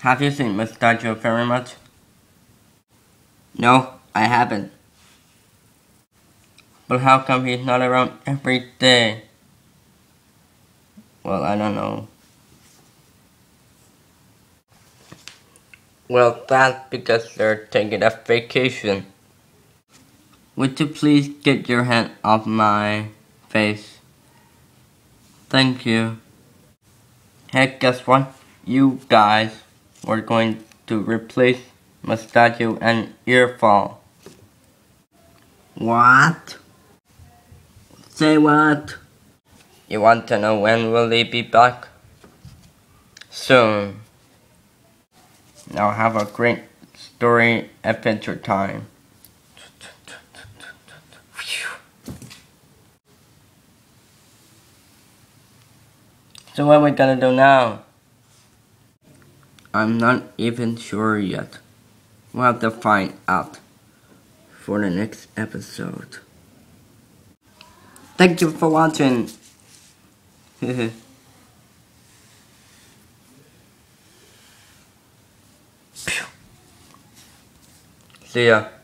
Have you seen Mustachio very much? No, I haven't. But how come he's not around every day? Well, I don't know. Well, that's because they're taking a vacation. Would you please get your hand off my face? Thank you. Hey, guess what? You guys were going to replace Mustachio and Earfall. What? Say what? You want to know when will they be back? Soon. Now have a great story adventure time. So what are we gonna do now? I'm not even sure yet. We'll have to find out for the next episode. Thank you for watching. See ya.